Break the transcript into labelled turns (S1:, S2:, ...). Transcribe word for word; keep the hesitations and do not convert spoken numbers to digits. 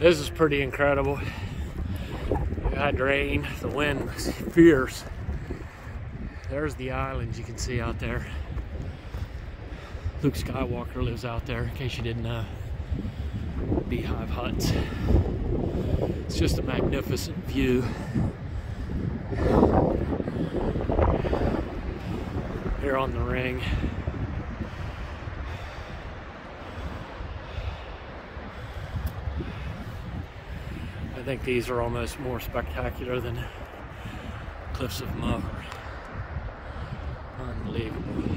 S1: This is pretty incredible. We had rain, the wind was fierce. There's the islands you can see out there. Luke Skywalker lives out there, in case you didn't know. Beehive huts. It's just a magnificent view. Here on the ring. I think these are almost more spectacular than Cliffs of Moher. Unbelievable.